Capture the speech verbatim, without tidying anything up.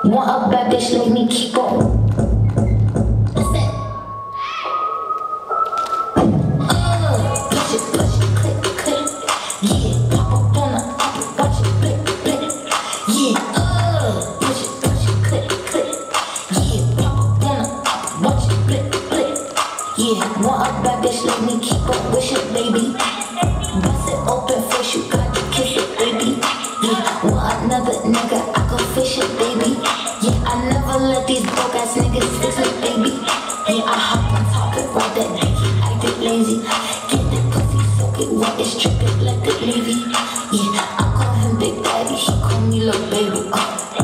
Want a bad bitch like me, keep on. Listen. Uh, push it, push it, click, click. Yeah, pop up on the apple, watch it, blip, blip. Yeah, uh, push it, push it, click, click. Yeah, pop up on the apple, watch it, blip, blip. Yeah, want a bad bitch like me, keep on wishing, baby. Bust it open first, you got to kiss it, baby. Yeah, want another nigga, I go fish it, baby. Yeah, I never let these broke ass niggas fix it, baby. Yeah, I hop on top and ride that dick, I get lazy. Get that pussy, soak it wet, it's dripping like the Navy. Yeah, I call him Big Daddy, he call me little baby. Uh.